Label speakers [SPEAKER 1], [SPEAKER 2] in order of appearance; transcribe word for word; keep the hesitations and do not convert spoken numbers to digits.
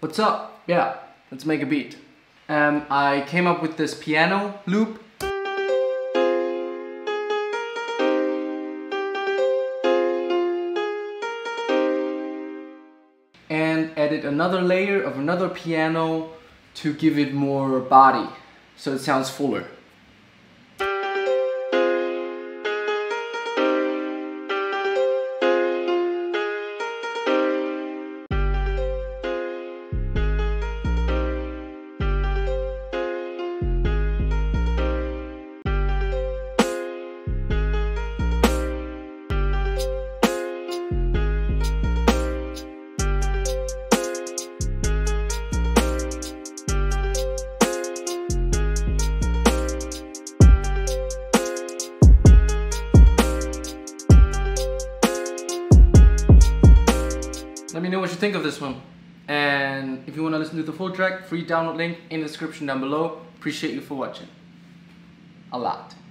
[SPEAKER 1] What's up? Yeah, let's make a beat. Um, I came up with this piano loop. And added another layer of another piano to give it more body, so it sounds fuller. Let me know what you think of this one. And if you want to listen to the full track, free download link in the description down below. Appreciate you for watching. A lot.